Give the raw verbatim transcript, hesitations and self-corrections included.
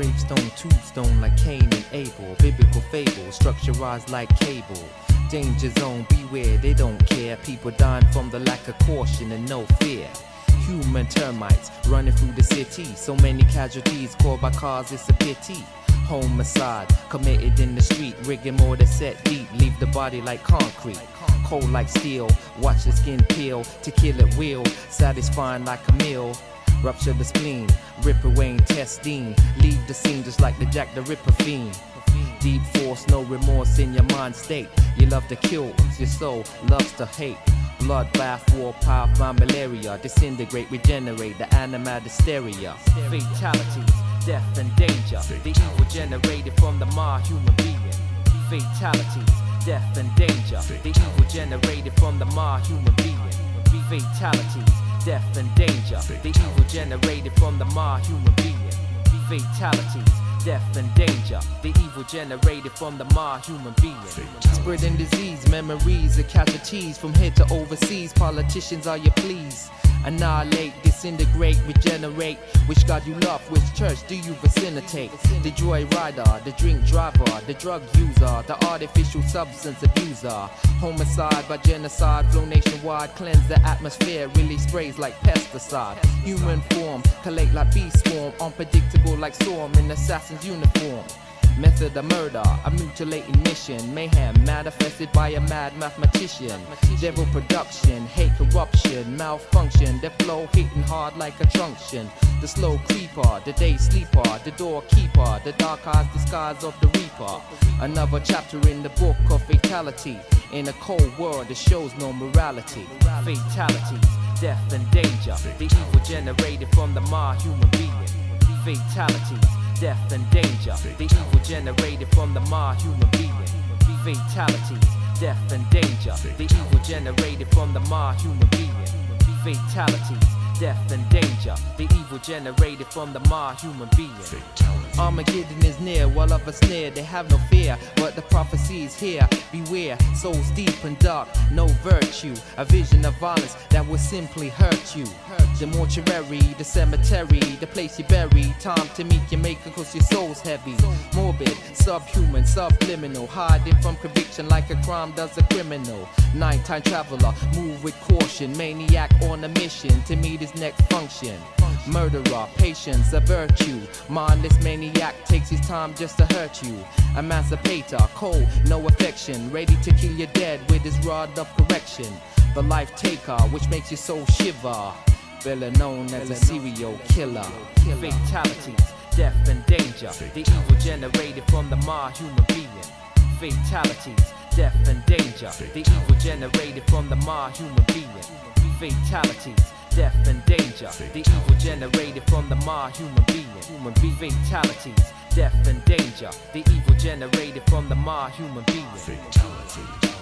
Gravestone, tombstone like Cain and Abel. Biblical fable, structurized like cable. Danger zone, beware, they don't care. People dying from the lack of caution and no fear. Human termites running through the city. So many casualties caused by cars, it's a pity. Homicide committed in the street. Rigor mortar set deep, leave the body like concrete. Cold like steel, watch the skin peel. To kill at will, satisfying like a meal. Rupture the spleen, rip away intestine. Leave the scene just like the Jack the Ripper fiend. Deep force, no remorse in your mind state. You love to kill, your soul loves to hate. Bloodbath, warpath, my malaria. Disintegrate, regenerate, the animal hysteria. Fatalities, death and danger. The evil generated from the mar human being. Fatalities, death and danger. The evil generated from the mar human being. Fatalities, death and danger. The evil generated from the mar human being. Fatalities, death and danger. The evil generated from the mar human being. Spreading disease, memories of casualties from here to overseas. Politicians, are you please? Annihilate, disintegrate, regenerate. Which God you love, which church do you vicinate? The joy rider, the drink driver, the drug user, the artificial substance abuser. Homicide by genocide, flow nationwide, cleanse the atmosphere, really sprays like pesticide. Human form, collate like bee swarm, unpredictable like storm in assassin's uniform. Method of murder, a mutilating mission. Mayhem manifested by a mad mathematician. Devil production, hate corruption, malfunction. The flow hitting hard like a trunction. The slow creeper, the day sleeper, the doorkeeper, the dark eyes disguise of the reaper. Another chapter in the book of fatality. In a cold world that shows no morality. Fatalities, death and danger. The evil generated from the mar human being. Fatalities, death and danger. The evil generated from the mar human being. Fatalities, death and danger. The evil generated from the mar human being. Fatalities, death and danger. The evil generated from the mar human being. Armageddon is near, while others near. They have no fear, but the prophecy is here. Beware, souls deep and dark, no virtue. A vision of violence that will simply hurt you. The mortuary, the cemetery, the place you bury. Time to meet your maker cause your soul's heavy. Morbid, subhuman, subliminal. Hiding from conviction like a crime does a criminal. Nighttime traveler, move with caution. Maniac on a mission to meet his next function. Murderer, patience, a virtue. Mindless maniac takes his time just to hurt you. Emancipator, cold, no affection. Ready to kill you dead with his rod of correction. The life taker, which makes your soul shiver. Better known as a serial killer. Fatalities, death and danger. The evil generated from the mar human being. Fatalities, death and danger. The evil generated from the mar human being. Fatalities, death and danger. The evil generated from the mar human being. Human being. Fatalities, death and danger. The evil generated from the mar human being. Fatality.